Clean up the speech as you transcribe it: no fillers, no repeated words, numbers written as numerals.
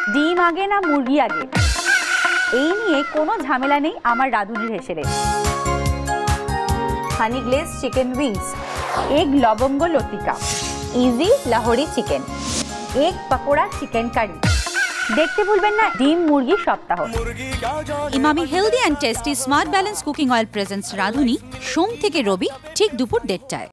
ডিম আগে না মুরগি আগে, এই নিয়ে কোনো ঝামেলা নেই আমার রাঁধুনির হেসেলে। Honey glaze chicken wings, egg লবঙ্গ লতিকা, easy Lahori chicken, egg pakora chicken curry. দেখতে ভুলবেন না ডিম মুরগি সপ্তাহ। Emami healthy and tasty smart balance cooking oil presents Radhuni সোম থেকে রবি ঠিক দুপুর 1:30টায়।